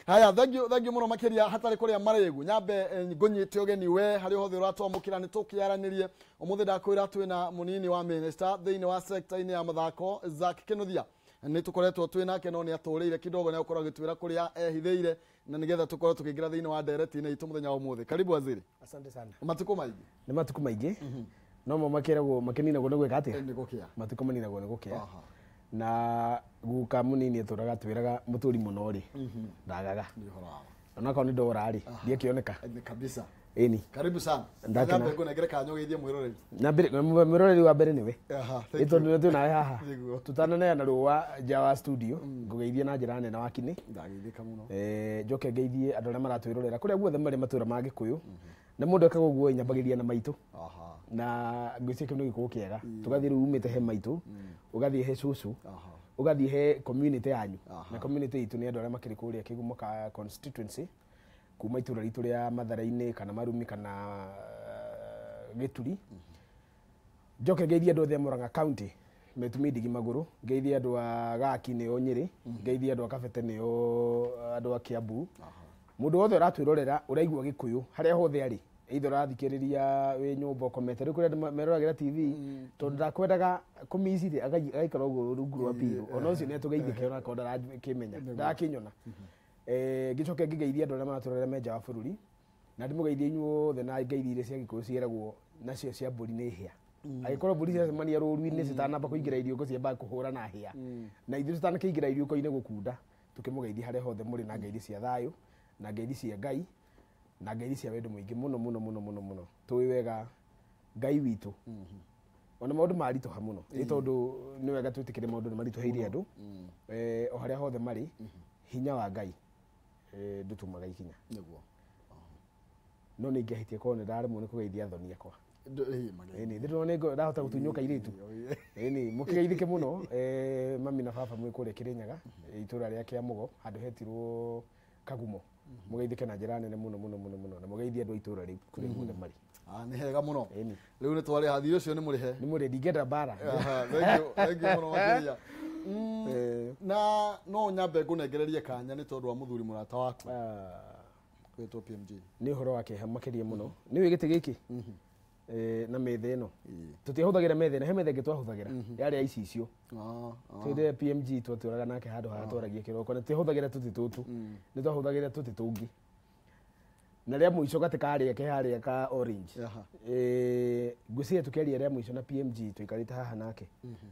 haya thank you muno makiria hatari kuria maregu nyambe ngonyite ogeni we hari hothe uratwamukira ni tukiaranirie umuthi ndakwira twina munini wa minister thiini wa sector ini ya mathako Zack Kinuthia ni tukoretwo twina ke no ni aturire kidogo na ukorwo gitwira kuria ehithiire na nigetha tukorwo tukigira thiini wa direct ni itu muthenya wa umuthi karibu waziri. Asante sana. Matuko maingi Ni matuko maingi no mo makiragwo makininago ni gwika atia ni gukia matuko maninagwo ni gukia na guka munini turaga twiraga muturi muno ri ndagaga ni hora ona ko ni ndora ri ndie kioneka kabisa eni karibu sana ndakana ngo negere kanyo geithie mwiroreri na mwiroreri wa mbere niwe ito ndio tuna haha tutanane na ruwa jawa studio ngugeithie na njira nene wakini ndageithika muno njoke ngeithie andu aria maratwirorera kuria guothe mari matura ma Gikuyu na mundu akago guo nyambagiria na maitu na ngwiciake no gikuo kiega tugathie ru umite he maitu ugathie he cucu ugathie he community yanyu na community itu ni andu aria makiri kuria kigumo ka constituency kuma itura ritu ria Matharaini kana Marumi kana Gituri njoke ngeithie andu othe Murang'a county metumi ndigi maguru ngeithie andu a Gaki ni o Nyeri ngeithie andu a Kabete ni o andu a Kiambu mundu wothe uratwirorera uraigua Gikuyu haria hothe ari either rathikiriria wi nyumba komete ri kuria meroragira TV tondu ndakwendaga kumicire agaikara uguo rungu rwa piru ona ucio ni tugeithike ona konda kimenya ndakinyona gicoke ngigeithia andu aria maraturorera menja wa bururi na ndimugeithie inyu othe na ngeithire cia Gikuyu cieragwo nacio cia mburi ni hia agikorwo mburi cia mania ruru-ini citanamba kuingira iriuko ciamba kuhura na hia na ithu citanakiingira iriuko-ini gukunda tukimugeithia haria hothe muri na ngeithi cia thayu na ngeithi cia Ngai na ngeithi cia wendo muingi muno tuwi wega Ngai witu ona maundu maritoha muno ni tondu ni wega twitikire maundu ni maritoheire andu o haria hothe mari hinya wa Ngai ndutumaga ikinya niguo no ni ngiahitie ko ni ndaremwo ni kugeithia thoni yakwa ni ndirwo ni ndahota gutunyuka iritu ni mukigeithike muno mami na baba mwe kure Kirinyaga itura ria Kiamugo handu hetirwo Kagumo mugeithike na njira nene muno na mugeithie andu itura ri kure guothe mari ni hega muno riu ni twari hathi ucio ni muri he ni muri ndingenda bara thank you muno makiria na no nyambe ngunegererie kanya ni tondu wa muthuri murata waku kwetwo PMG ni horo wake hamakirie muno ni wigite giki na methe ino tutihuthagira methe na he methe ngitwahuthagira yari ici icio twende PMG twaturaga nake handu ha twaragie kiroko na tuhuthagira tuti tutu ni twahuthagira tuti tungi na ria muico gatikari ke haria ka orange ngwiciria tukeria ria muico na PMG tuikarite haha nake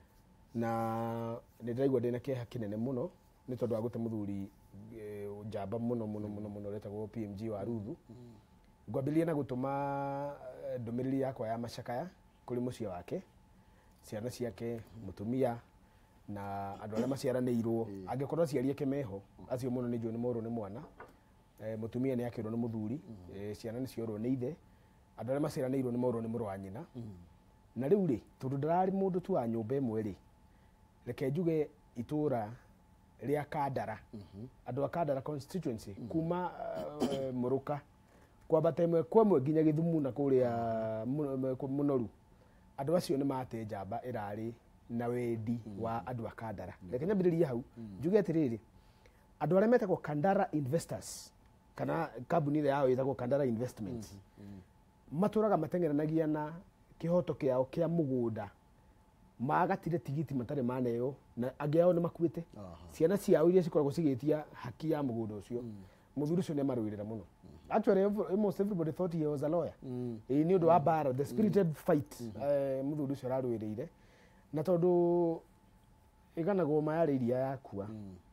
na ni ndaigua ndina kieha kinene muno ni tondu wa gute muthuri njamba muno retagwo PMG wa Ruthu ngwambiria na gutuma ndumiriri yakwa ya macakaya kuri mucie wake ciana ciake mutumia na andu aria maciaranirwo angikorwo ciarie kemeho acio muno ni njoni moro ni mwana mutumia ni akirwo ni muthuri ciana ni ciorwo ni ithe andu aria maciaranirwo ni moro ni muru wa nyina na riu ri tondu ndarari mundu tu wa nyumba imwe ri reke njuge itura ria Kandara andu a Kandara constituency kuma Muruka kwambata imwe kwamwe nginya Githumu na kuria munoru andu acio ni mate njamba irari na wendi wa andu a Kandara reke nyambiririe hau njuge atiriri andu aria metagwo Kandara investors kana kambuni ile yao itagwo Kandara investments maturaga matengeranagia na kihoto kiao kia mugunda magatire tigiti matare maneo na angiao ni makuite ciana ciao iria cikoragwo cigitia haki ya mugunda ucio muthuri ucio ni marwirira muno actually almost everybody thought he was a lawyer ni undu wa bara the spirited fight muthuri ucio ararwirire na tondu iganago mayariria yakua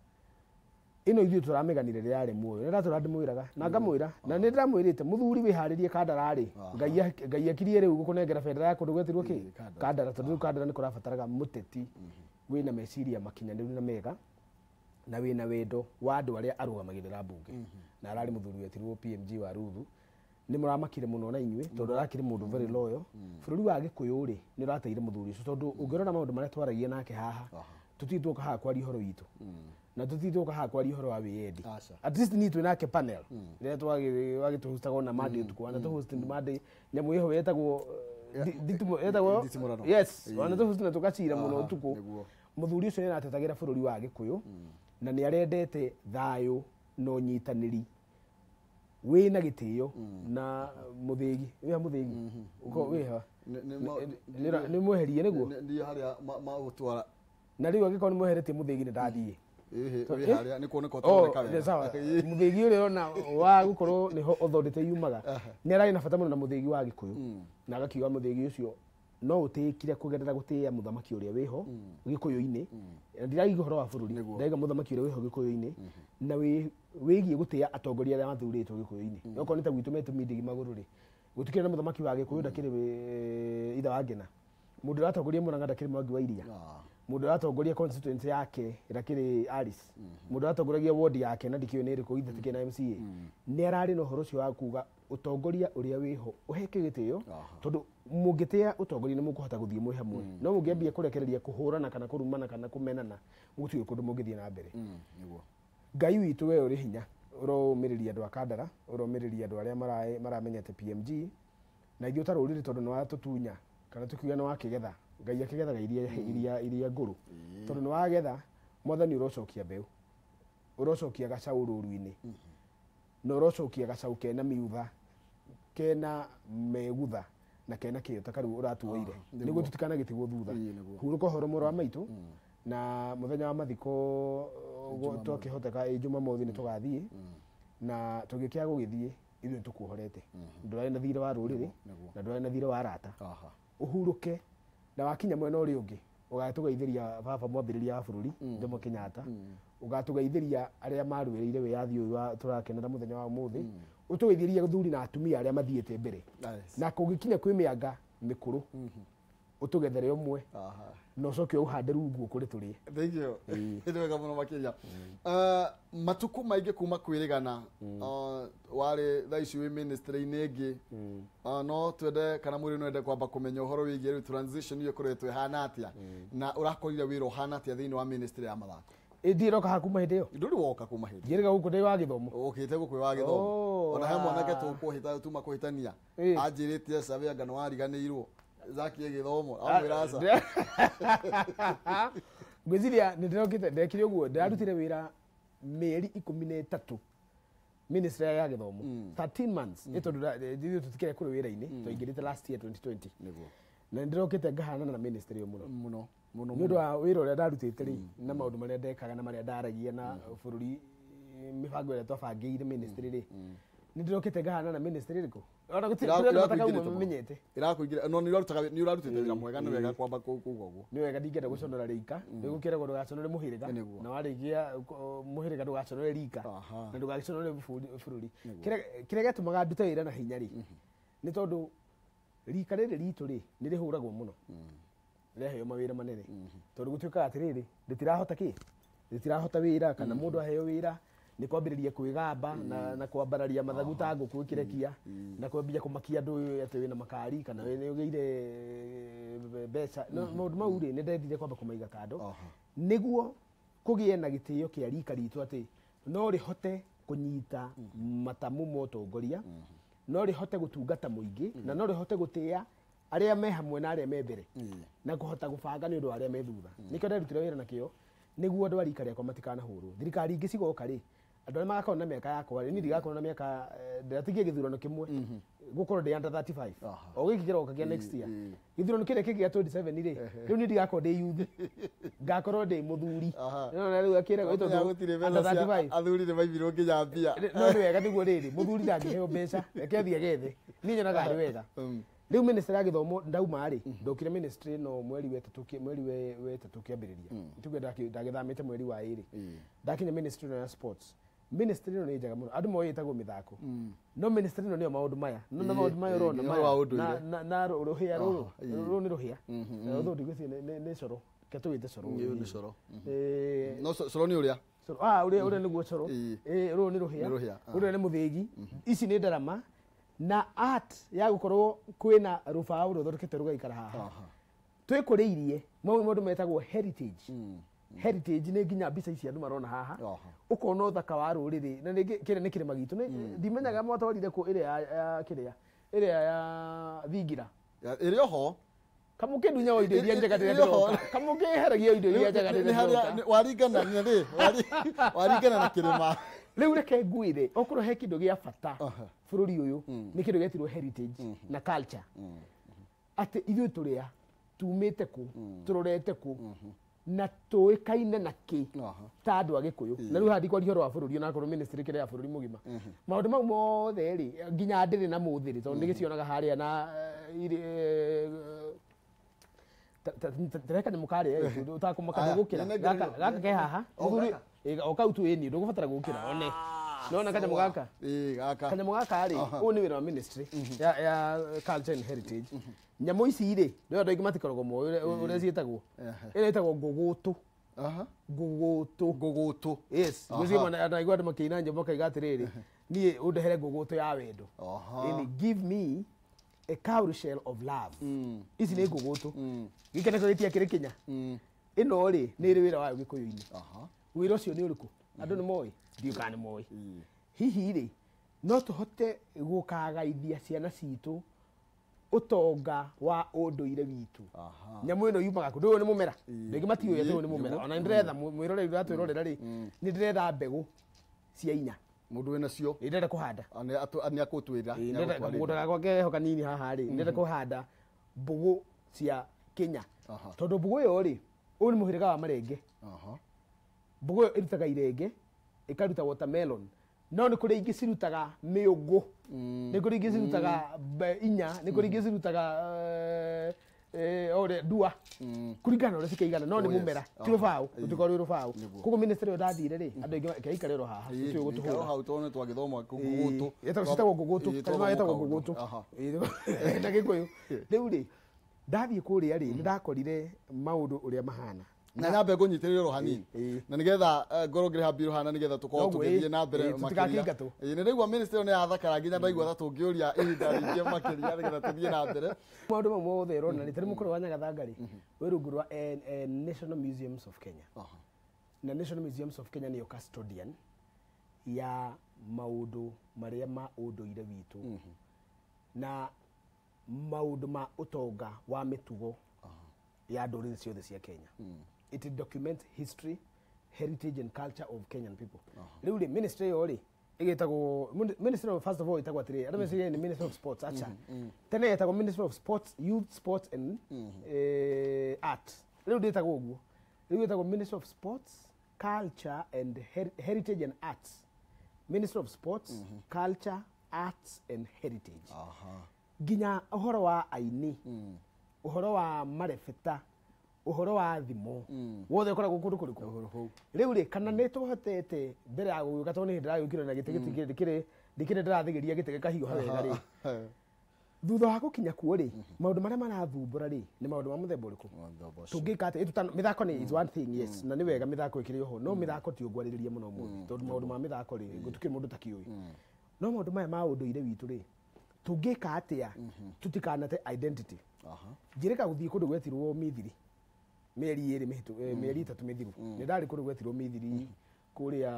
ino ithu turamiganire ria ari muoyo nira turadimwiraga na ngamwira na ni ndiramwirite muthuri wiharirie Kandara ri ngai akirie riu gukunengera federa ya kundu gwetirwo ki Kandara tondu Kandara ni kurabataraga muteti wina meciria makinyaniru na mega na wina wendo wa andu aria arugamagirira bunge na arari muthuri wetirwo PMG wa Ruthu ni muramakire muno na inywe tondu arakire mundu very loyal bururi wa Gikuyu ri ni rateire muthuri ucio tondu ungirona maundu maria twaragia nake haha tutitwoka haha kwari horo witu na tutitwoka haha kwari horo wa wiendi at least ni twinake panel ria twagituhustaga na madi tukwana tuhusti madi nyamu iho yetagwo yes wana tuhusti na tukacira muno tuku muthuri ucio ni aratetagira bururi wa Gikuyu na ni arendete thayu no nyitanĩri wĩna gĩtĩo na mũthĩgi wĩha mũthĩgi uko wĩha nĩ mweherie nĩguo ndio harĩa magũtwara na rĩu angĩkorwo nĩ mweheretie mũthĩgi nĩ ndathiĩ harĩa nĩ kuoneka tondeka sawa mũthĩgi ũrĩa ona wa gũkorwo nĩho ũthondete yumaga nĩ ararĩ na bata mũno na mũthĩgi wa Gĩkũyũ na agakiuga mũthĩgi ũcio no ũtĩkire kũgerera gũtĩa mũthamaki ũrĩa wĩho Gĩkũyũ-inĩ ndiraiga ũhoro wa bũrũri ndaiga mũthamaki ũrĩa wĩho Gĩkũyũ-inĩ na wĩgiĩ gũtĩa atongoria arĩa mathurĩtwo Gĩkũyũ-inĩ okorwo nĩ ta gwitũ metumindigi magũrũ rĩ gũtikĩrĩ na mũthamaki wa Gĩkũyũ ndakĩrĩ ithe wa Ngina mũndũ ũratongoria Mũrang'a ndakĩrĩ Mwangi wa Iria mũndũ ũratongoria constituency yake ndakĩrĩ Alice mũndũ ũratongoragia ward yake na ndikĩũĩ nĩ ĩrĩkũ ithe tikĩna MCA nĩ ararĩ na ũhoro ũcio wa kuga ũtongoria ũrĩa wĩho ũheke gĩtĩo tondũ mũngĩtĩa ũtongoria nĩ mũkũhota gũthiĩ mwĩ hamwe no mũngĩambia kũrekereria kũhũrana kana kũrumana kana kũmenana gũtirĩ kũndũ mũngĩthiĩ na mbere Ngai witũ we ũrĩ hinya ũromĩrĩria andũ a Kandara ũromĩrĩria andũ arĩa maramenyete PMG na ithuĩ ta rũrĩrĩ tondũ nĩ watũtunya kana tukiuga nĩ wakĩgetha Ngai akĩgethaga iria ngũrũ tondũ nĩ wagetha Mwathani ũrocokia mbeũ ũrocokia gacaũ rũru-inĩ na ũrocokia gacaũ kena miutha kena megutha na kena kĩyo ta karĩu ũratuoire nĩguo tutikanagĩtigwo thutha hurũka ũhoro mũrũ wa maitũ na mũthenya wa mathiko twakĩhoteka Jumamothi nĩ tũgathiĩ na tũngĩkĩaga gũgĩthiĩ ithuĩ nĩ tũkuohorete ndũrarĩ na thirĩ wa rũrĩrĩ na ndũrarĩ na thirĩ wa arata ũhurũke na wakinya mwena ũrĩa ũngĩ ũgatũgeithĩria baba mwambĩrĩria wa bũrũri Jomo Kenyatta ũgatũgeithĩria arĩa marũĩrĩire wĩyathi ũyũ tũrakenera mũthenya wa ũmũthĩ ũtũgeithĩrie gũthuri na atumia arĩa mathiĩte mbere na kũngĩkinya kwĩ mĩanga mĩkũrũ ũtũgethere ũmwe na ũcoke ũhande rungu kũrĩ tũrĩe thank you nĩ wega mũno makĩria matukũ maingĩ kuma kwĩrĩgana warĩ thaa ici wĩ ministry-inĩ ĩngĩ no twende kana mũrĩ no ende kwamba kũmenya ũhoro wĩgiĩ rĩu transition iyo kũretwo ĩhana atĩa na ũrakorire wĩra ũhana atĩa thĩinĩ wa ministry ya mathako ndirĩ roka kuma hĩndĩ ĩyo ndũrĩ woka kuma hĩndĩ ndirĩga gũkũ ndĩ wa gĩthomo ũkĩte gũkũ wa gĩthomo ona he mwanake tũkũhĩta tuma kũhĩtania anjĩrĩtie Savia ngano wariganĩirwo Zack gĩthomo amwĩra aca ngwĩciria nĩ ndĩrokĩte ndekire ũguo ndarutire wĩra mĩeri 13 ministry ya gĩthomo 13 months nĩ tondũ tũtikĩrĩ kũrĩ wĩra-inĩ twaingĩrĩte last year 2020 na ndĩrokĩte ngahanana na ministry mũno mũno nĩ ũndũ wa wĩra ũrĩa ndarutĩte rĩ na maũndũ marĩa ndekaga na marĩa ndaragia na bũrũri mĩbango ĩrĩa twabangĩire ministry rĩ nĩ ndĩrokĩte ngahanana na ministry rĩkũ ona gũtirĩ irakũingĩra no nĩ ũrarutĩte wĩra mwega nĩ wega kwamba kuuga ũguo nĩ wega ndingĩenda gũconora rĩika nĩ gũkĩragwo ndũgaconore mũhĩrĩga na warĩkia mũhĩrĩga ndũgaconore rika na ndũgagĩconore bũrũri kĩrĩa gĩatũmaga ndute wĩra na hinya rĩ nĩ tondũ rika rĩrĩ ritũ rĩ nĩ rĩhũragwo mũno rĩaheo mawĩra manene tondũ gũtuĩkaga atĩrĩrĩ rĩtirahota wĩra kana mũndũ aheo wĩra nĩ kwambĩrĩria kwĩgamba na kwambararia mathagu ta ngũkũ ĩkĩrekia na kwambia kũmakia andũ atĩ wĩna makari kana nĩ ũgĩire mbeca maũndũ mau rĩ nĩ ndendire kwamba kũmaiga kando nĩguo kũgĩe na gĩtĩo kĩa rika ritũ atĩ no rĩhote kũnyita matamu ma ũtongoria no rĩhote gũtungata mũingĩ na no rĩhote gũtĩa arĩa me hamwe na arĩa me mbere na kũhota gũbanga nĩ ũndũ wa arĩa me thutha nĩkĩo nderutire wĩra nakĩo nĩguo andũ a rika rĩakwa matikanahũrwo thirikari ingĩ cigoka rĩ andũ arĩa magakorwo na mĩaka yakwa rĩ niĩ ndigakorwo na mĩaka ndĩratigia gĩthurano kĩmwe gũkorwo ndĩ under 35 o gĩkĩ kĩroka kĩa next year gĩthurano kĩrĩa kĩngĩ gĩa 27 rĩ rĩu niĩ ndigakorwo ndĩ youth ngakorwo ndĩ mũthuri na rĩu akĩragwo tondũ under 35 athuri nĩ maibirwo nginya mbia no nĩ wega nĩguo rĩrĩ mũthuri ndangĩheo mbeca reke athiĩ agethe niĩ nyonaga arĩ wega rĩu ministry ya gĩthomo ndauma rĩ ndokire ministry no mweri wetatũ kĩambĩrĩria tuge ndagĩthamĩte mweri wa ĩrĩ ndakinya ministry ya sports ministry ĩno nĩ njega mũno andũ moĩ ĩtagwo mĩthako no ministry ĩno nĩyo maũndũ maya no maũndũ maya ũrona maya na rũhĩa rũrũ nĩ rũhĩa ũthũ ndigwĩciria nĩ coro ketũgĩte coro nĩ coro no coro nĩ ũrĩa ũrĩa nĩguo coro rũrũ nĩ rũhĩa ũrĩa nĩ mũthĩgi ici nĩ ndarama na art ya gũkorwo kwĩna rũbaũ rũthondekete rũgaikara haha twĩkũrĩirie maũndũ metagwo heritage heritage nĩ nginya mbica ici andũ marona haha ũkona ũthaka wa rũrĩrĩ na kĩrĩa nĩ kĩrĩma gitũ ndimenyaga mwatwarire kũ ĩrĩa ya thingira ĩrĩ oho kamũkĩndunya indo iria njega rĩrĩa ndĩroka kamũkĩheragia indo iria njega rĩrĩa ndĩroka waringana na kĩrĩma riu reke ngwire okorwo he kindu gia bata bururi uyu ni kindu getirwo heritage na culture ati ithuĩ tũrĩa tumĩte kũ tũrorete kũ na tũĩkaine na kĩ ta andũ a Gĩkũyũ na rĩu handi kwaria ũhoro wa bũrũri ona korwo ministry kĩrĩa ya bũrũri mũgima maũndũ mau mothe rĩ nginya ndĩrĩ na mũthĩrĩ tondũ nĩgĩcionaga harĩa na tereka nĩ mũkarĩa ũtakũmaka gũkĩra gaka ke haha o kau tu ĩni ndũgũbatara gũkĩra one nona kanyamũ gaka kanyamũ gaka rĩ ũyũ nĩ wĩra wa ministry ya culture and heritage nyamũ ici rĩ nĩ andũ aingĩ matikoragwo moĩ ũrĩa ciĩtagwo ĩno ĩtagwo ngũgũtũ ngũgũtũ yes ngwĩciria andũ andũ makĩina nyĩmbo makaiga atĩrĩrĩ niĩ ũndehere ngũgũtũ ya wendo ĩni give me a cow shell of love ici nĩ ngũgũtũ gĩkĩ nĩkĩo gĩtiakĩrĩ Kenya ĩno rĩ nĩ ĩrĩ wĩra wayo Gĩkũyũ-inĩ wĩra ũcio nĩ ũrĩkũ andũ nĩ moĩ ndiũ kana nĩ moĩ hihi rĩ no tũhote gũkagaithia ciana citũ utonga wa ũndũire witũ nyamũ ĩno yumaga kũ ndũyũ nĩ mũmera rĩngĩ matiũĩ atĩ ũyũ nĩ mũmera ona nĩndĩretha mwĩroreri ũratwĩrorera rĩ nĩndĩretha mbegũ cia inya mũndũ wĩna cio ndĩrenda kũhanda nĩ akũtwĩra mũgũnda gakwa keho kanini haha rĩ ndĩrenda kũhanda mbũgũ cia Kenya tondũ mbũgũ ĩyo rĩ ũyũ nĩ mũhĩrĩga wa marenge mbũgũ ĩyo ĩrutaga irenge ĩkaruta watermelon no nĩ kũrĩ ingĩ cirutaga mĩũngũ nĩ kũrĩ ingĩ cirutaga inya nĩ kũrĩ ingĩ cirutaga ore ndua kũringana ũrĩa cikaigana no nĩ mũmera ti rũbaũ rũtikorwo rwĩ rũbaũ koguo ministry ndathire rĩ andũ aingĩ keikare ro haha tũtiũĩ gũtũhũra hau tondũ twagĩthoma ngũgũtũ citagwo ngũgũtũ kana yetagwo ngũgũtũ na Gĩkũyũ rĩu rĩ ndathiĩ kũrĩa rĩ nĩndakorire maũndũ ũrĩa mahana na nyambe ngũnyitĩrĩrwo hanini na nĩgetha ngorwo ngĩrĩ hambirwo hana nĩgetha tũkorwo tũgĩthiĩ na mbere makĩria nĩ ndaigua ministry ĩyo nĩ yathakara nginya ndaigua ta tũngĩũria ihinda rĩingĩ makĩria nĩgetha tũthiĩ na mbere maũndũ mau mothe ũrona nĩ tarĩ mũkũrũ wa Nyagathanga rĩ wĩ rungu rwa National Museums of Kenya na National Museums of Kenya nĩyo custodian ya maũndũ marĩa ma ũndũire witũ na maũndũ ma ũtonga wa mĩtugo ya ndũrĩrĩ ciothe cia Kenya it documents history heritage and culture of Kenyan people rĩu rĩ ministry yo rĩ ĩgĩtagwo ministry of first of all ĩtagwo atĩrĩrĩ andũ meciria nĩ ministry of sports acha tene ĩtagwo ministry of sports youth sports and art rĩu ndĩtagwo ũguo rĩu ĩtagwo ministry of sports culture and heritage and arts ministry of sports culture arts and heritage nginya ũhoro wa aini ũhoro wa marebeta ũhoro wa thimo wothe ũkoragwo kũndũ kũrĩkũ rĩu rĩ kana nĩ tũhotete mbere ya gũgĩũka tondũ nĩ hĩndĩ ndĩragĩũkire na gĩtĩ ndĩkĩrĩ ndĩrathigĩria gĩtĩ gĩkahiũha wega rĩ thutha wa gũkinya kuo rĩ maũndũ marĩa marathumbũra rĩ nĩ maũndũ ma mũthemba ũrĩkũ tũngĩka atĩ mĩthako nĩ is one thing yes na nĩ wega mĩthako ĩkĩrĩ oho no mĩthako ti ũngwarĩrĩria mũno mũno tondũ maũndũ ma mĩthako rĩ gũtukĩrĩ mũndũ takĩũĩ no maũndũ maya ma ũndũire witũ rĩ tũngĩka atĩa tũtikanate identity njĩrĩka gũthiĩ kũndũ gwetirwo Mithiri mĩeri ĩrĩ mĩhĩtũku mĩeri ĩtatũ mĩthiru nĩ ndarĩ kũndũ gwetirwo Mithiri kũrĩa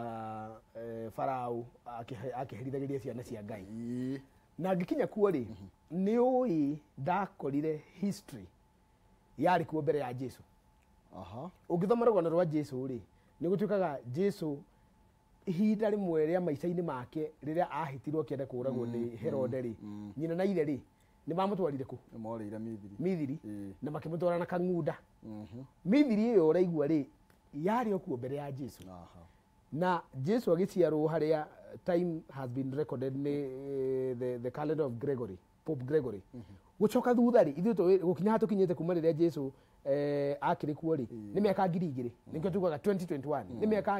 Farao akĩherithagĩria ciana cia Ngai na ngĩkinya kuo rĩ nĩ ũĩ ndakorire history yarĩ kuo mbere ya Jesu ũngĩthoma rũgano rwa Jesu rĩ nĩ gũtuĩkaga Jesu ihinda rĩmwe rĩa maica-inĩ make rĩrĩa ahitirwo akĩenda kũragwo nĩ Herode rĩ nyina na ithe rĩ nĩ mamũtwarire kũ morĩire Mithiri na makĩmũtwara na kang'unda Mithiri ĩyo ũraigua rĩ yarĩ okuo mbere ya Jesu na Jesu agĩciarwo harĩa time has been recorded nĩ the calendar of Gregory Pope Gregory gũcoka thutha rĩ ithuĩ gũkinya tũkinyĩte kuma rĩrĩa Jesu akĩrĩ kuo rĩ nĩ mĩaka 2000 nĩkĩo tugaga 2021 nĩ mĩaka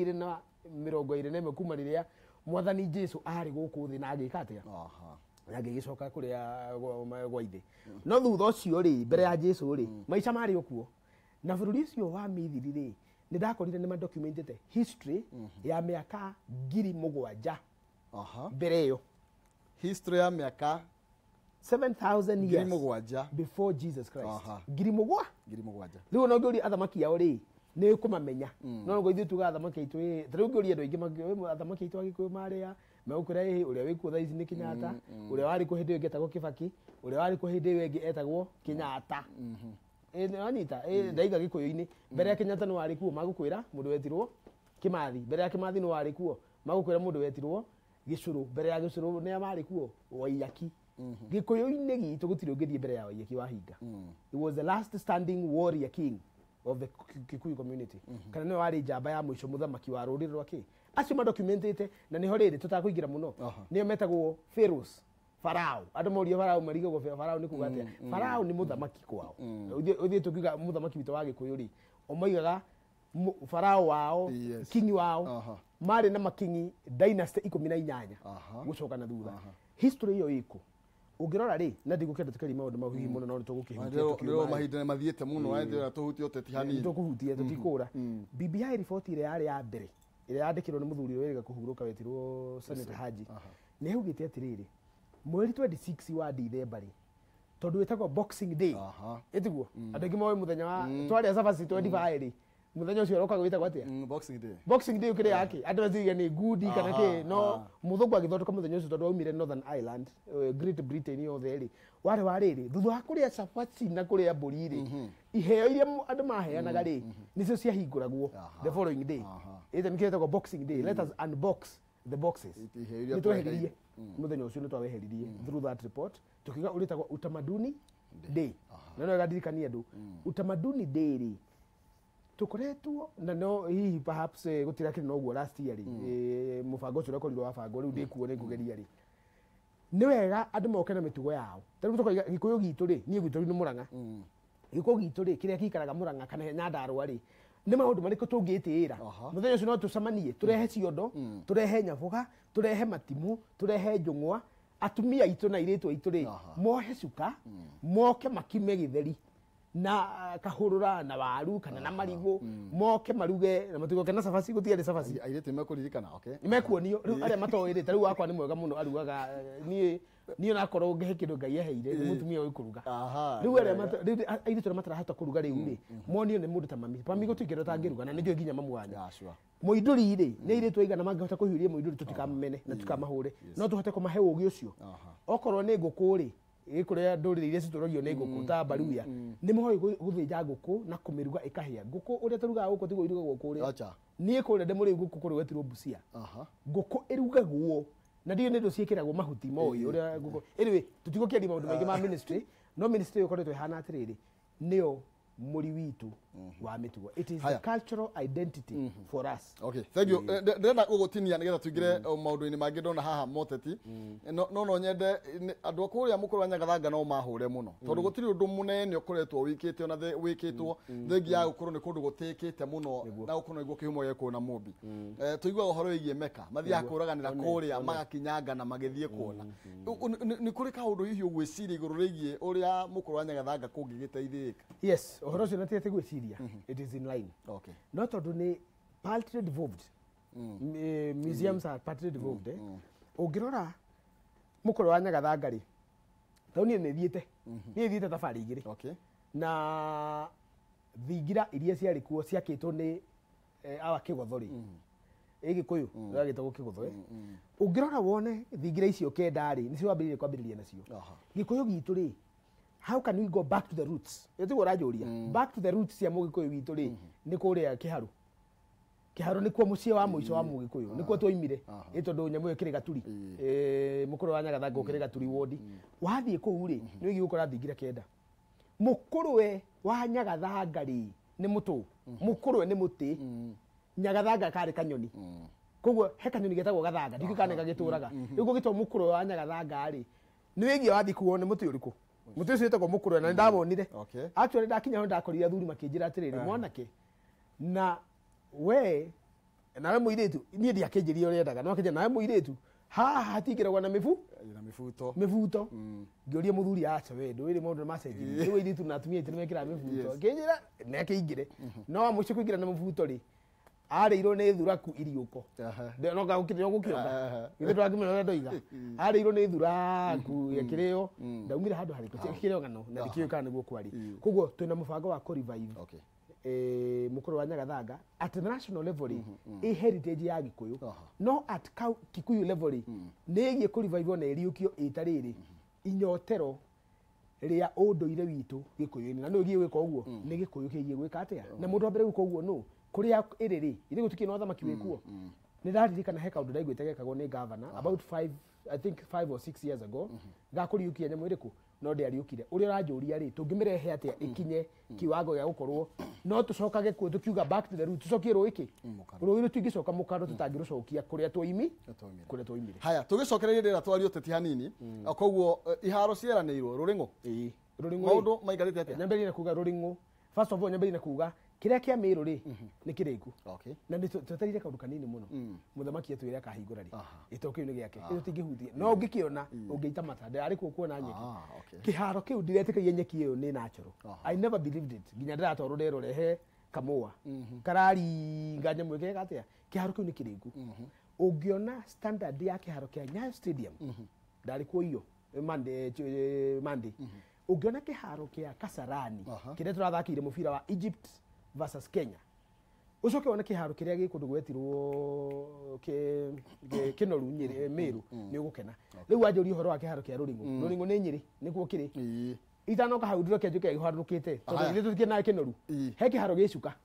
2021 kuma rĩrĩa mwathani Jesu arĩ gũkũ thĩ na agĩka atĩa na agĩgĩcoka kũrĩa gwa ithe no thutha ũcio rĩ mbere ya Jesu rĩ maica marĩ okuo na bũrũri ũcio wa Mithiri rĩ nĩ ndakorire nĩ madocumentete history ya mĩaka 7,000 mbere ĩyo history ya mĩaka 7,000 years 7,000 before Jesus Christ 7,000 rĩu no ngĩũria athamaki ao rĩ nĩ kũmamenya no ngo ithuĩ tuga athamaki aitũ rĩu ngĩũria andũ aingĩ athamaki aitũ agĩkũyũ marĩa megũkũra ũrĩa wĩkuo thaa ici nĩ Kenyatta ũrĩa warĩ kuo hĩndĩ ĩyo etagwo Kibaki ũrĩa warĩ kuo hĩndĩ ĩyo ĩngĩ etagwo Kenyatta anyita ndaiga Gĩkũyũ-inĩ mbere ya Kenyatta nĩ warĩ kuo magũkwĩra mũndũ wetirwo Kimathi mbere ya Kimathi nĩ warĩ kuo magukwira mundu wetirwo gicuru mbere ya gicuru ne amari kuo waiyaki gikuyu-ini gitu gutiri ungithie mbere ya waiyaki wahinga. He was the last standing warrior king of the Kikuyu community. Kana niwe wari njamba ya mwisho muthamaki wa ruriri rwake. Acio madocumentete na niho riri tutakuingira muno. Niyo metagwo pharaohs. Farao. Andu morio Farao marigagwo Farao ni kuga atia. Farao ni muthamaki kwao. Uthie tukiuga muthamaki wito wa Gikuyu ri. Omoigaga Farao wao, king wao. Mari na makingi dynasty 18 gucoka na thutha. History iyo iko. Ungirora ri na ndigukenda tukari maundu mahihi muno no tugukihutia tukio mahinda mathiete muno waithira tuhutie uteti hanini tukuhutia tutikura. BBI report ile yari ya mbere ile yandikirwo ni muthuri wega kuhuruka wetirwo Senator Haji ni hugite atiriri mweri 26 wa December ri tondu wetagwo Boxing Day etiguo andu moyo muthenya wa twari sabaci 25 ri muthenya ucio roka gwitagwo atia Boxing Day ukire yake andu aziga ni good kana ke no muthungu agithondoka muthenya ucio tondu aumire Northern Ireland Great Britain yo theri wari ri thutha wa kuria sabaci na kuria mburi ri iheo iria andu maheanaga ri nicio ciahinguragwo the following day ite niketagwo Boxing Day. Let us unbox the boxes nitweheririe muthenya ucio nitwaweheririe through that report tukiga uritagwo utamaduni day na no gadirikania andu utamaduni day ri tukoretwo na no hihi perhaps gutira kiri no guo last year ri mubango ucio ukorirwo wabango riu ndikuo ni kugeria ri ni wega andu moke na mitugo yao tariu tukoiga Gikuyu gitu ri nie gitu ni Murang'a Gikuyu gitu ri kiria kikaraga Murang'a kana Nyandarua ri ni maundu mariko tungitira muthenya ucio no tucamanie turehe ciondo turehe nyaboga turehe matimu turehe njung'wa atumia itu na iretu itu ri mohe cuka moke makime githeri na kahurura na waru kana na marigo moke maruge na matugo kana sabaci gutiari sabaci airete mekuririkana imekuonio riu aria matoirite riu wakwa ni mwega muno arugaga ni ona korwo ngehe kindu Ngai eheire ni mutumia uyu kuruga riu aria airite matarahota kuruga riu ri monio ni mundu ta mami gutukira tangiruga na ndio nginya mamwanya muinduri ri ni iretu igana mangihota kuhiuria muinduri tutikamene na tukamahuri no tuhote kumahe ugi ucio okorwo ni nguku ri ikuria ndurire iria cituragio ni nguku ta baruya ni mohoi guthinja nguku na kumiruga ikahia nguku uria turugaga guku tigo irugagwo kuri ni ikuria ndemuri nguku kuri wetirwo Busia nguku irugagwo na ndio ndio ciikiragwo mahuti moi uria nguku anyway tutiko kiari maundu maingi ma ministry no ministry ukoretwo ihana atiriri nio muri witu wa mitugo. It is the cultural identity for us. Okay, thank you. Ndenda ugotinia nigetha tuigire maundu-ini mangi ndona haha moteti no nyende andu akuria mukuru wa Nyagathanga no mahure muno tondu gutiri undu munene ukoretwo wikite ona wikitwo thengi ya gukuru ni kundu gutikite muno na gukuru iguo kihumo geko na mumbi tuigwa uhoro wigie meka mathia kuraganira kuria magakinyanga na magithie kuona ni kuri kaundu hihi ugwiciria iguru rigie uria mukuru wa Nyagathanga kungigiteithika. Yes, uhoro cio natete gwiciria it is in line. Okay, not tondu ni partly devolved museums are partly devolved ungirora mukuru wa Nyagathanga ri tau ni thiete tafari igiri na thingira iria ciari kuo ciakitwo ni awa Kigotho ri Gikuyu ragitagwo Kigotho ungirora wone thingira icio kenda ri nicio wambiririe kwambiriria nacio Gikuyu gitu ri how can we go back to the roots etigo rajuria back to the roots cia Mugikuyu witu ri ni kuria Kiharu ni kuo mucie wa muico wa Mugikuyu ni kuo twoimire itondu nyamu ikiri Gaturi mukuru wa Nyagathanga ukiri Gaturi wodi wathie kuu ri ni wigi ukora thingira kenda mukuru we wa Nyagathanga ri ni mutu mukuru we ni muti Nyagathanga kari kanyoni koguo he kanyoni getagwo Gathanga ndikikane gagituraga riu gitwa mukuru wa Nyagathanga ri ni wigi wathie kuo ni muti uriku muti ucio etagwo mukuru na ndabonire actually ndakinya ho ndakorire athuri makinjira atiriri mwanake na we nawe muiretu nie ndiakinjirie urendaga no kinja nawe muiretu hatingiragwa na mifuto ngioria muthuri acha we ndwiri maundu macenjiri we iritu na atumia itini mekira mifuto kinjira na kingire no amuci kuingira na mifuto ri areirwo ni thuraku iriuko no gukiryo gukioga ithe twakimenya ndoiga areirwo ni thuraku yakirio ndaumire handu hariko kiryo ngano na dikio kana niguo kwari koguo twina mubango wa ku revive mukuru wa Nyagathanga at national level heritage ya Gikuyu no at Kikuyu level negie ku revive na iriukio itariri inyotero ria unduire witu Gikuyu na no gie gwika uguo ni Gikuyu kigie gwika atia na mundu ambere gwika uguo no kuria iriri iri gutukina othamaki wikuo nä ndaririkana he kaå ndå ndaiguä gekagwo nä governor about 5 or 6 years ago gakå riukia nyamå ä rä kå no ndä ariå kire å rä a å ranjå ria rä tå ngä mä rehe atä a ä kinye kiwango gä a gå korwo no tå cokage kuo tå kiuga back to the root tå cokie rå ä kä rå ä rå tingä coka må karo tå tangä rå cokia kå rä a twaimire haya tå gä cokererie ndä ra twario teti hanini koguo iharo cieranä irwo rå rä ngå maå ndå maikarä te atä nyambä kuga rå rä ngå first of all nyambä na kuga kä rä a kä a mä rå rä nä kä rä ku na nä tweterire kaå ndå kanini må no må thamaki atwä re akahingå ra rä ä to kä u nä gä ake ä tingä hutia no å ngä kä ona å ngä ita mata ndarä kuo kuona nyeki kä haro kä u ndiretä kaia nyeki ä yo nä natural I never believed it nginya ndä ratwarwo ndero rehe kamåa kararinga nyamå ä kega atä a kä haro kä u nä kä rä ku å ngä ona standard ya kä haro kä a Nyayo stadium ndarä kuo iyo Monday å ngä ona kä haro kä a Kasarani kä rä a tå rathakä ire må bira wa Egypt versus Kenya å coke wone kä haro kä rä a gä kå ndå gwetirwo kä noru mä rå nä å gå kena rä u wanjå ria å horo wa kä haro kä a rå ringå nä nyä rä nä kuo kä rä itanoka hau ndiro kä anjå kä a gä harå kä te tondå gä tå tikä naä kä noru he kä haro gä cuka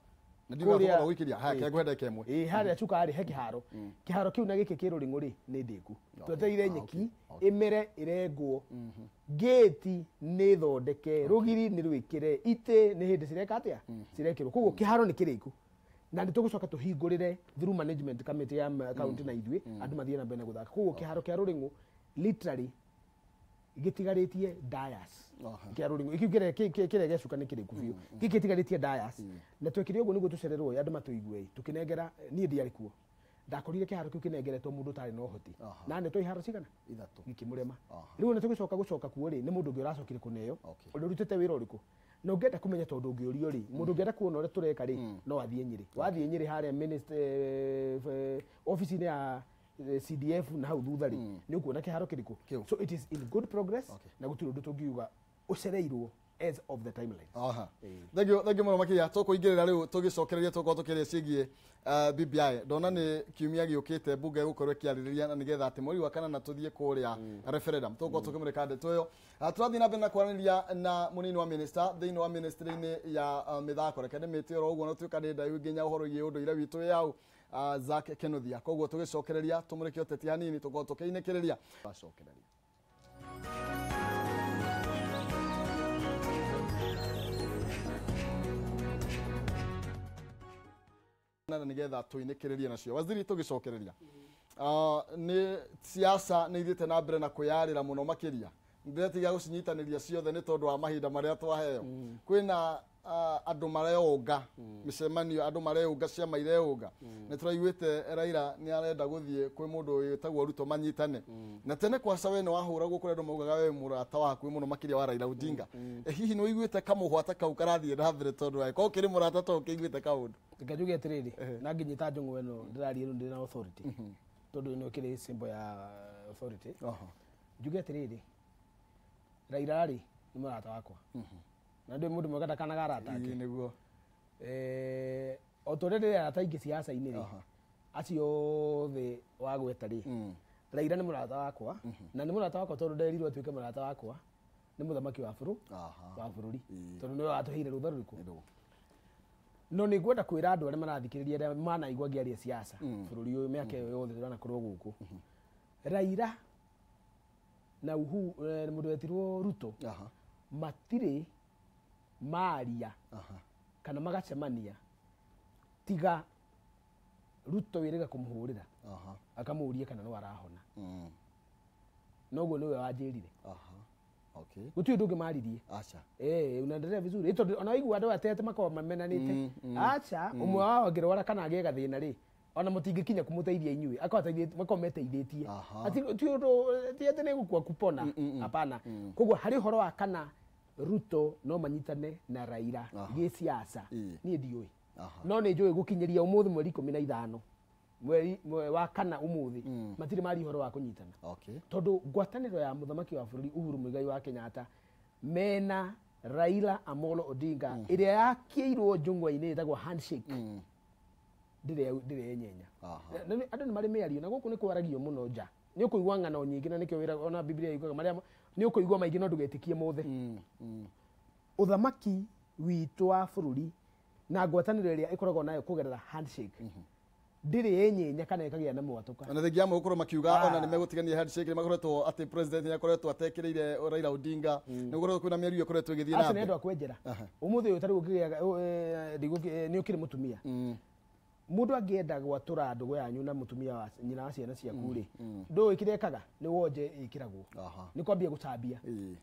harä a cuka arä he kä haro kä u na gä kä kä rå ringå rä nä ndä ku twetereire nyeki ä mere ä rengwo ngäti nä thondeke rå giri nä rwä kä re itä nä hä ndä cireka atä a cirekä rwo koguo kä haro nä kä rä ku na nä tå gå coka tå hingå rä re through management committee ya kaunti na ithuä andå mathiä na mbere na gå thaka koguo kä haro kä a rå ringå literally gä tigarä tie kä a rå ringå kä rä gecuka nä kä rä ku biå gä kä tigarä tie na twekä re å guo nä guo tå cererwo andå matå igue tå kä nengera niä ndiarä kuo ndakorire kä haro kä u kä nengeretwo må ndå tarä na å hoti na nä twa iharo cigana gä kä må rema rä u nä tå gä coka gå coka kuo rä nä må ndå å ngä å racokire kå neo å rä å rutä te wä ra å rä kå na å ngä enda kå menya tondå å ngä å rio rä må ndå å ngä enda kuona å rä a tå reka rä no athiä nyä rä wathiä nyä rä harä ofici-inä ya CDF na hau thutha rä nä å kuona kä haro kä rä kå so it is in good progress na gå tirä å ndå tå ngiuga å cereirwo as of the timeline thengio muno makiria tukuingirira riu tugicokereria tukorwo tukiria cigie BBI ndona ni kiumia giukite bunge gukorwo ikiaririria na nigetha ati mweri wa kana na tuthie kuria referendum tukorwo tukimurika ndeto iyo turathie na mbere na kwaraniria na munini wa minister thiini wa ministry-ini ya mithako reke ndimite oro uguo no tuika ni ndaiu nginya uhoro gie undu ire witu yau Zack Kinuthia koguo tugicokereria tumurike uteti hanini tukorwo tukiinekereria bacokereria na nigetha tuinekererie nacio waziri tugicokereria ni siasa ni ithite na mbere na kwiyarira muno makiria ndetiga gucinyitaniria ciothe ni tondu wa mahinda maria twaheo kwina andu mareunga micemanio andu mareunga ciama ireunga ni turaiguite Raila ni arenda guthie kwi mundu witagwo Ruto manyitane na tene kwa sawe ni wahuragwo kuri andu maugaga we murata waku muno makiria wa Raila Odinga hihi ni wiguite kamuhwata kau karathie na mbere tondu wa ko kiri murata to kiguite kaundu ngajuge atiriri na nginyita njungu eno ndirarie ndi na authority tondu ni kiri symbol ya authority njuge atiriri Raila ri ni murata wakwa na ndä må ndå mwega ndakanaga arata ake niguo o tå rä rä arata ingä ciaca-inä rä acio thä wa gweta rä Raila nä må rata wakwa na nä må rata wakwa tondå nderirwo atuä ke må rata wakwa nä må thamaki wa bå rå ri tondå nä we watå heire rå tha rå rä kå no nä ngwenda kwä ra andå arä marathikä rä ria arä a manaigua ngä aria ciaca bå rå ri å yå mä aka ä yo yothe tå ranakorwo gå kå Raila na må ndå wetirwo Ruto matirä maria kana magacemania tiga Ruto wirega kumuhurira akamuria kana no arahona noguo niwe wanjirire gutiri ndungi maririe unaendelea vizuri ito ona igua andu atete makao mamenanite acha umwe wao ngirwara kana agie gathina ri ona mutingikinya kumuteithia inyui akateithia makometeithĩtie ati ti undu ti ati ne gukua kupona hapana koguo hari horo wa kana Ruto no manyitane na Raila gä ciaca niä ndiå no nä njå ä gå kinyä ria å må thä mweri 15 mweri wa kana å må thä matirä mari horo wa kå nyitana tondå ngwatanä ya må thamaki wa bå rå ri Uhuru Muigai wa Kenyatta mena Raila Amolo Odinga ä rä a yakä irwo njång'wa-inä ä tagwo Handshake ndä re yenyenya andå nä marä mä ario na gå kå nä kwaragio må no nja nä å kå igua ng'ano nyingä na nä kä wä ona Biblia yugaga marä nä å kå igua maingä no ndå getä kie må thä å thamaki witå wa bå rå ri na ngwatanä ro ä rä a ä koragwo nayo kå gerera Handshake ndiri yenyenya kana ikagia na mwatuka na thengia amwe gukorwo makiuga ona nimegutigania handshake ni makoretwo ati president ni akoretwo atekireire Raila Odinga ni gukorwo kwina miario ikoretwo igithie na acio nendo akwenjera umuthi uyu tari gukigia ni ukire mutumia mundu angienda gwatura ndugu yanyu na mutumia wa nyina wa ciana ciaku ri ndu ikirekaga ni wonje ikiragwo ni kwambia gucambia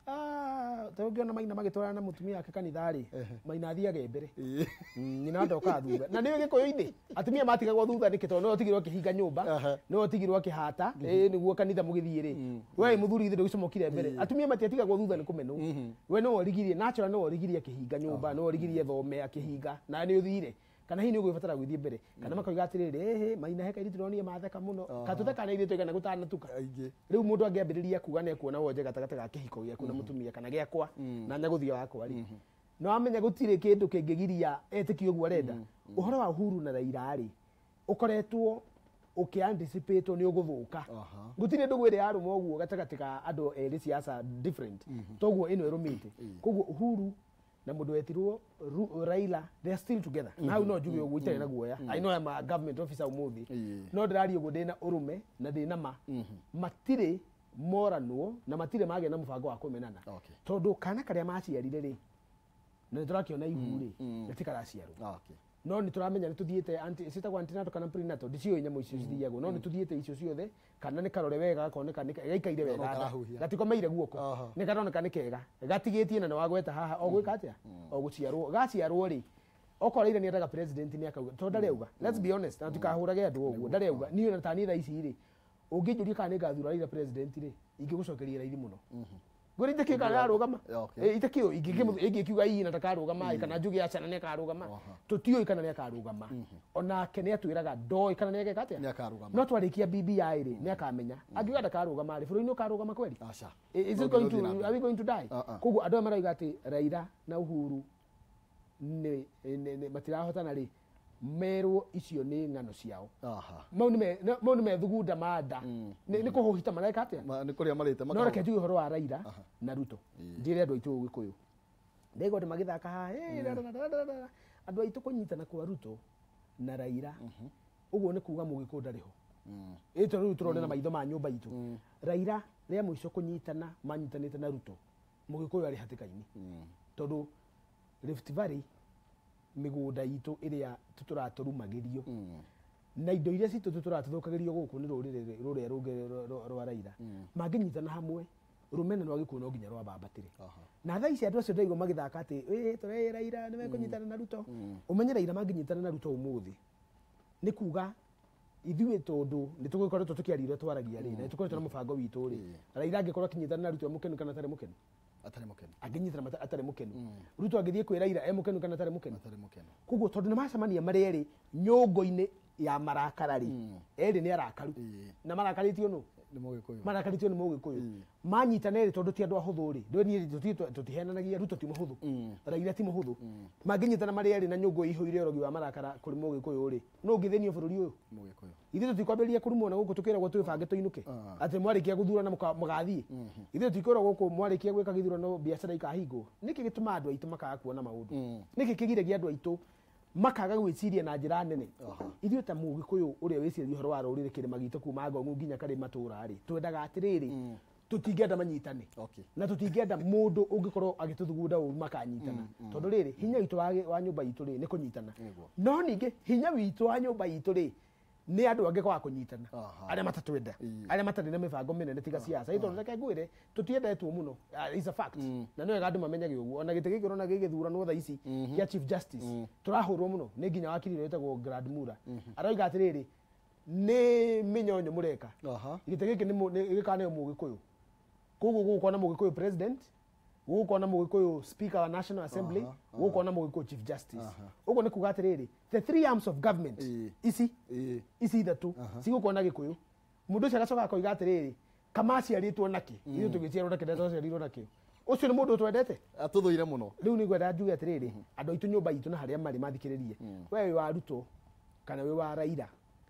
tungiona maina magitwara na mutumia wake kanitha ri maina athiage mbere nyina ndoka thutha na niwe gikoyo-ini atumia matigagwo thutha nikito no tigirwo kihinga nyumba no tigirwo kihata niguo kanitha mugithie ri we muthuri ithe ndugicomokire mbere atumia matiatigagwo thutha ni kumenu we no origirie natural no origirie kihinga nyumba no origirie thome akihinga na ni uthire kana hini ugubatara gwithie mbere kana makoiga atiriri maina heka iritironi matheka muno katutheka na ithitwe kana gutana tuka riu mundu angiambiriria kuga ne kuona wonje gatagata ga kihiko gya kuna mutumia kana giakwa na nyaguthia wakwa ri no amenya gutire kindu kingigiria etiki uguo arenda uhoro wa Uhuru na Raila ri ukoretwo ukianticipate ni uguthuka gutire ndugu iri yaruma uguo gatagati ka andu eri siasa different toguo ino irumite koguo Uhuru na mundu wetirwo Raila they are still together now no juge ugu itari na guoya I know I'm a government officer umuthi no ndirari ugu ndina urume na ndina ma matire moranwo na matire mage na mubango wa kumenana tondu kana karia maciarire ri na turakiona ihu ri gatikaraciarwo no ni turamenya ni tuthiete anti sitagwa antinato kana prenatal ndicio nyamo icio cithiagwo no ni tuthiete icio ciothe kana ni karore wega gakoneka ni gaikaire wega gatikomeire guoko ni karoneka ni kega gatigitie na wagweta haha o gwika atia o guciarwo gaciarwo ri okoreire ni ndaga president ni akauga to ndareuga let's be honest na tukahurage andu oguo ndareuga ni na tani tha ici ri ungijuria kana ni gathura Raila president ri ingigucokeria raithi muno guri ndike kana arugama itakio ingikiuga ii na takarugama kana njugi acana ne karugama tutio ikana ne karugama ona kene atwiraga ndo ikana ne gekate ne karugama no twarikia BBI ri ne akamenya angiuga takarugama ri furu ino karugama kweli is it going to are we going to die kugu ando maraiga ati Raila na Uhuru ne matirahotana ri merwo icio ni ngano ciao mau ni me thugunda manda ni kuhuhita malaika atia ni kuria marite no reke njuge horo wa Raila na Ruto ndire andu aitu Gikuyu ndego de magithaka ha andu aitu kunyitana kwa Ruto na Raila uguo ni kuga Mugikuyu ndariho ito riu turone na maitho ma nyumba itu Raila ria muico kunyitana manyitanite na Ruto Mugikuyu ari hatikaini tondu Rift Valley migunda itu iria tuturaturumagiriyo na indo iria citu tuturathukagiriyo guku ni rurire runge rwa Raila manginyitana hamwe rumene rwa Gikuyu no nginya rwa bambatire na tha ici andu acio ndaigo magithaka ati tore Raila ni mekunyitana na Ruto umenye Raila manginyitana na Ruto umuthi ni kuga ithuĩ tondu ni tugikoretwo tukiarire twaragia ri na tukoretwo na mubango witu ri Raila angikorwo akinyitana na Ruto mukenu kana tare mukenu atari mukenu aginyitana atari mukenu Ruto agithie kwira Raila mukenu kana atari mukenu kuguo tondu ni macamania mari eri nyongo-ini ya marakarari eri ni arakaru na marakaritio no ni Mugikuyu marakaritio ni Mugikuyu manyitana eri tondu ti andu ahuthu ri ndoni tutihenanagia Ruto ti muhuthu Raila ti muhuthu manginyitana mari eri na nyongo ihoire orogi wa marakara kuri Mugikuyu ri no ngithenio bururi uyu Mugikuyu ithe tutikwamberia kurumwo na guku tukira gwa twibange tuinuke ati mwarikia guthura na mugathie ithe tukira guku mwarikia gwika githurano biacara ikahingwo niki gituma andu aitu makaga kuona maundu niki kigiragia andu aitu makaga gwiciria na njira nene ithuĩ ta Mugikuyu uria wiciria horo wa rurire kirima gitu kuma Ngong'u nginya kari matura ri twendaga atiriri tutingenda manyitane na tutingenda mundu ungikorwo agituthugunda uru makanyitana tondu riri hinya witu wa nyumba itu ri ni kunyitana no ningi hinya witu wa nyumba itu ri ni andu ange kwa kunyitana aria matatwenda aria matari na mibango minene tiga siasa ito reke ngwire tutiendetwo muno is a fact na no andu mamenyage uguo ona gite gikiro na gigithurano tha ici ya chief justice turahurwo muno ni nginya wakiri wetagwo Grand Mura aroiga atiriri ni minyonyo mureka gite giki ni gikane Mugikuyu kugu gukona Mugikuyu president gukona Mugikuyu speaker wa National Assembly gukona Mugikuyu chief justice ugo ni kuga atiriri the three arms of government isi ithatu cigukona Gikuyu mundu ucio agacoka akoiga atiriri kamaciaritwo naki ithu tugiciarwo naki ndeto ciarirwo naki ucio ni mundu twendete atuthuire muno riu ni gwenda njuge atiriri andu aitu nyumba itu na haria mari mathikiririe we wa Ruto kana we wa Raila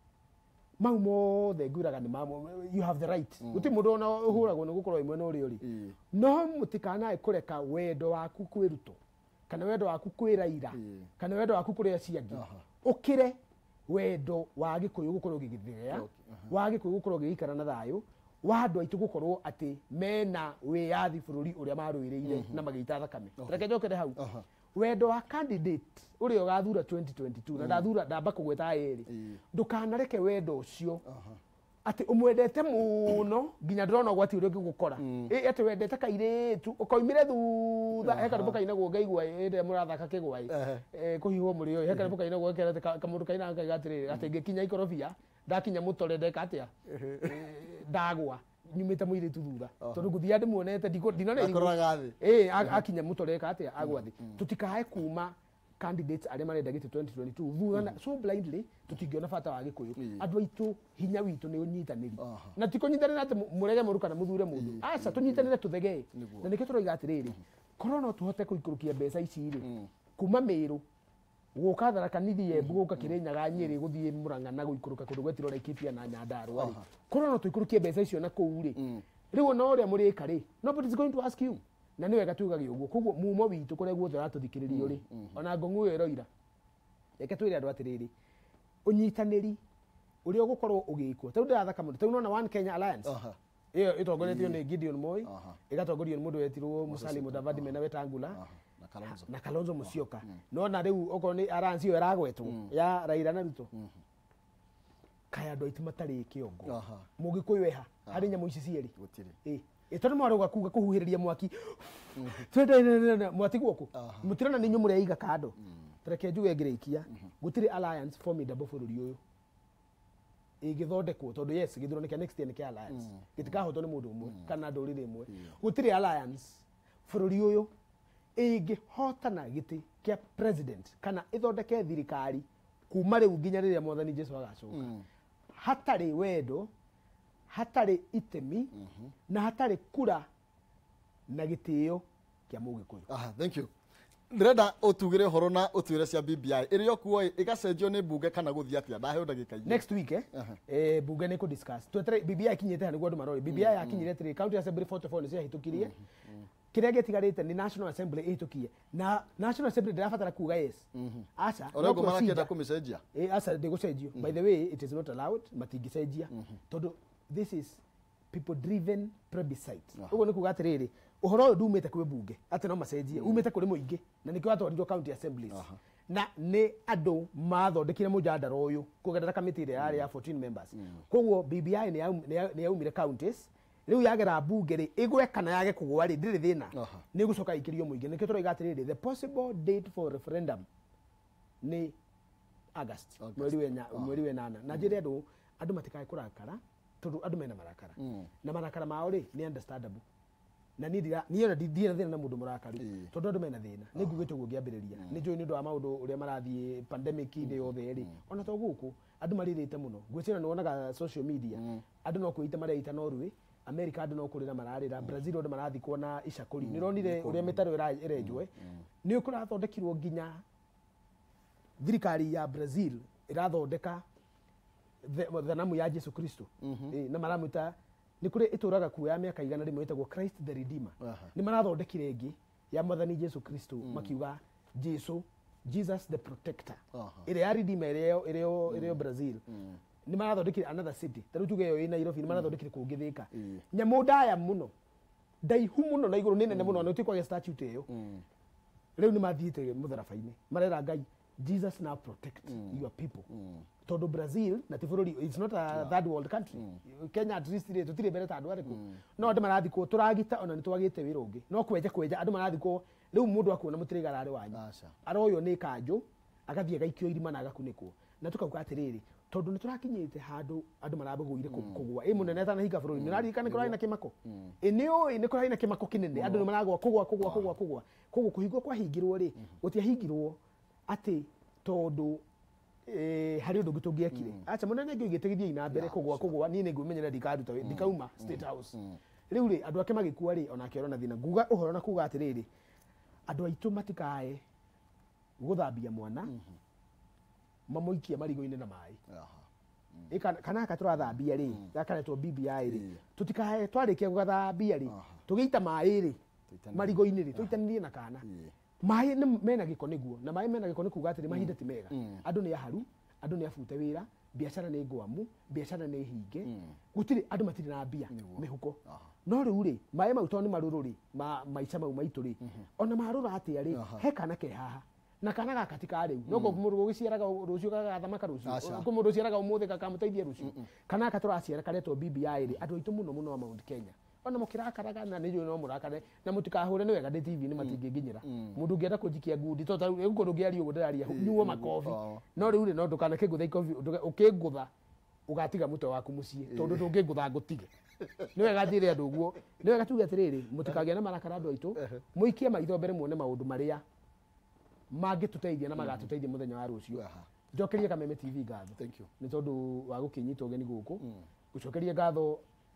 mau mothe ngwiraga ni you have the right guti mundu ona uhuragwo ni gukorwo imwe na uri uri no mutikanae kureka wendo waku kwi Ruto kana wendo waku kwi Raila kana wendo waku kuri aciangi ukire wendo wa gikuyu gukorwo gigithia wa gikuyu gukorwo gigikara na thayo wa andu aitu gukorwo ati mena wiyathi bururi uria maruireire na magita thakame reke njokere hau wendo wa candidate uria ugathura 2022 na ndathura ndamba kugweta eri ndukanareke wendo ucio ati umwendete muno nginya ndrona gwati uria ngigukora ati wendete kairitu ukoimire thutha hekaribu kaina gwo ngaigua ende murathaka kigwai kuhihwo muri yo hekaribu kaina gwo kerete kamundu kaina ngagatiri ati ngikinya ikorobia ndakinya mutore ndeka atia ndagwa nyumite muiritu thutha tondu guthia ndimuonete ndinone akinya mutore ndeka atia agwa thi tutikae kuma candidates aria marenda gite 2022 thutha so blindly tutingiona bata wa gikuyu andu aitu hinya witu ni unyitaniri na tikunyitanira ati murege muruka na muthure mundu aca tunyitanire tuthege na nike turoiga atiriri korwo no tuhote kuikurukia mbeca ici ri kuma miru guka thara kanithi Embu guka Kirinyaga Nyeri guthie Murang'a na guikuruka kundu gwetiro Laikipia na Nyandarua ri korwo no tuikurukie mbeca icio na kuu ri riu no uria murika ri nobody is going to ask you na niwe gatugaga uguo koguo mumo witu kure guothe ratuthikiririo ri ona ngongu yo roira reke twire andu atiriri unyitaniri uria ugukorwo ugikwo tau ndathaka mundu tau nona One Kenya Alliance iyo itongoretio ni Gideon Moi igatongorio ni mundu wetirwo Musalia Mudavadi mena Wetangula na Kalonzo Musyoka nona riu okorwo ni alliance iyo iragwetwo ya Raila na Ruto kaya andu aitu matari kiongo mugikuyu eha hari nyamu ici cieri gutiri itono mwaroga kuga kuhuhiriria mwaki twende mwati guoko mutirana ni nyumure iga kado treke njuge ngirikia gutiri alliance formidable bururi uyu igithondekwo tondu yes githurano kia next year ni kia alliance gitikahotwo ni mundu umwe kana ndurire imwe gutiri alliance bururi uyu ingihotana giti kia president kana ithondeke thirikari kuma riu nginya riria mwathani Jesu agacoka hatari wendo hatari itemi na hatari kura na gitio kia mugikuyu thank you ndirenda utugire horo na utwire cia BBI irio kuo igacenjio ni bunge kana guthia atia ndahe ndagika ingi next week bunge ni ku discuss twetere BBI kinyete hani gwandu marori BBI akinyire 3 county assembly 44 cia hitukirie kiria getigarite ni national assembly ihitukie na national assembly ndirabatara kuga yes acha orego marakenda kumicenjia acha ndigucenjio by the way it is not allowed matingicenjia tondu this is people driven plebiscite ugo ni kuga atiriri uhoro uyu ndumite kwi bunge ati no macenjie umite kuri muingi na nikio atwarirwo county assemblies na ni andu mathondekire mujandaro uyu kugerera committee ria ya 14 members koguo BBI ni yaumire counties riu yagera bunge ri igwe kana yage kugwa ri ndiri thina ni gucoka ikirio muingi nikio turoiga atiriri the possible date for referendum ni August mweri we nana na njire andu matikae kurakara tondu andu mena marakara na marakara mao ri ni understandable na niona ndina thina na mundu murakaru tondu andu mena thina ni ngugite guo ngiambiriria ni njui ni ndu wa maundu uria marathie pandemic inde yothe ri ona to guku andu maririte muno gwicira ni wonaga social media andu no kuita mareita Norway America andu no kurira mararira Brazil andu marathi kuona icakuri ni ronire uria mitaro irenjwe ni ukurathondekirwo nginya thirikari ya Brazil irathondeka thanamu ya Jesu Kristo na maramuta ni kuri ituraga kuya miaka igana rimwe itagwo Christ the Redeemer ni marathondekire ingi ya mwathani Jesu Kristo makiuga Jesus the Protector ire ya Redeemer ire Brazil ni marathondekire another city taru tuge yo ina Nairobi ni marathondekire kungithika nyamu ndaya muno ndaihu muno na iguru nene muno no tikwa statute iyo riu ni mathiite mutharafaini marera Ngai Jesus now protect your people todo Brazil na tifururi it's not a third world country Kenya at least tutire bere tandu ariku no andu marathi ko turagita ona ni twagite wira ungi no kweja andu marathi ko riu mundu akuona mutirigara ari wanyu aroyo ni kanju agathie gaikio irima na agakuniko na tukauga atiriri tondu ni turakinyite handu andu marabeguire kugwa munene tana hika bururi nirarika ni kurai na kimako ni kurai na kimako kinene andu ni maragwa kugwa koguo kuhingwo kwa hingirwo ri gutia hingirwo ati tondu hari undu gitungiekire acha munene ngi gitegithia ina mbere kugwa ni ngumenyera ndikaruta ndikauma state house riu ri andu ake magikua ri ona kiorona thina nguga uhoro na kuga atiriri andu aitu matikae guthambia mwana mamuikia marigo-ine na mai kana ka turathambia ri gakaretwo BBI ri tutikae twarikia guthambia ri tugiita mai ri marigo-ine ri tuitanirie na kana mai mena giko niguo na mai mena giko ni kuga atiri mahinda ti mega andu ni aharu andu ni afute wira biashara ni ngwamu biashara ni hinge gutiri andu matiri na mbia mihuko no riu ri mai mau to ni maruru ri maica mau maitu ri ona marura atia ri he kana ke haha na kana gaka tika riu no ko mundu giciaraga rucio gagathamaka rucio ko mundu ciaraga umuthi gakamuteithia rucio kana aka turaciara karetwo BBI ri andu aitu muno muno Mount Kenya ona mukirakaraga na niyo no murakare na mutikahure ni wega ndi TV ni matinginginyira mundu ngienda kujikia ngudi to riu ko ngiario gudaria nyuo makofi no riu ri no ndukana kigutha ikofi ukingutha ugatiga mutwe waku mucie tondu ndungingutha ngutige ni wega thire andu guo ni wega tuge atiriri mutikagia na marakara andu aitu muikie maitho mbere muone maundu maria mangituteithia na magatuteithia muthenya wa rucio njokerie Kameme TV ngatho ni tondu wa gukinyita ugeni guku gucokerie ngatho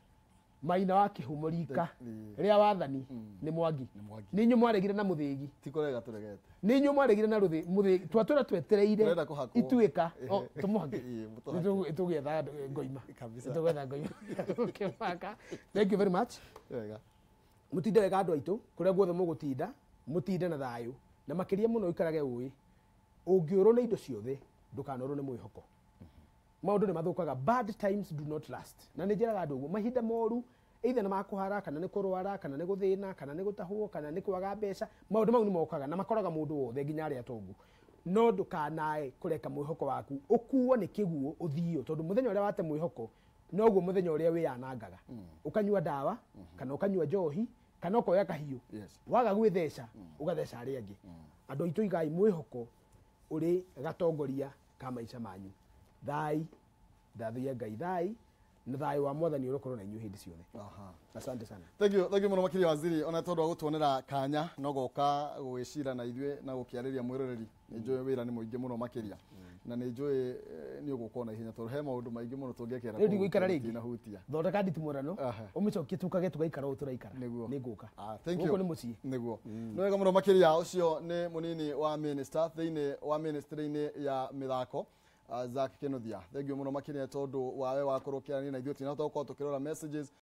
Maina wa Kihumurika ria wathani ni Mwangi ninyu mwaregire na muthigi tikorega turegete ninyu mwaregire na ruthi muthigi twatura twetereire ituika tumuhage itugetha ngoima kabisa itugetha ngoima ukifaka thank you very much wega mutinde wega andu aitu kuria guothe mugutinda mutinde na thayu na makiria muno ikarage ui ungiurwo na indo ciothe ndukanorwo ni mwihoko maundu ni mathukaga bad times do not last na ni njiraga andu mahinda moru either na makuhara kana ni kurwara kana ni guthina kana ni gutahwo kana ni kwaga mbeca maundu mau ni mokaga na makoraga mundu wothe nginya ari atongu no ndukanae kureka mwihoko waku ukuo ni kiguo uthio tondu muthenya uria wate mwihoko noguo muthenya uria wiyanangaga ukanyua dawa kana ukanyua njohi kana ukoya kahiu waga gwithesha ugathesha ari angi andu aitu igai mwihoko uri gatongoria ka maica manyu thai ndathia ngai thai na thai wa mwathani urokorwo na inyu hindi ciothe asante sana thank you muno makiri waziri ona tondu wa gutuonera kanya no goka gwicira na ithwe na gukiariria mwiroreri ni njoe wira ni muingi muno makiria na ni njoe ni ugukona ihenya tondu he maundu maingi muno tungiekera ni ndigwikara ringi na hutia thondeka nditimurano umicokie tukage tugaikara u turaikara ni nguka thank you guko ni mucii niguo no wega muno makiria ucio ni munini wa minister thiine wa ministry-ini ya mithako Zack Kinuthia thank you muno makiria tondu wawe wakorwo kiarani na ithuĩ tinahota gukorwo tukirora messages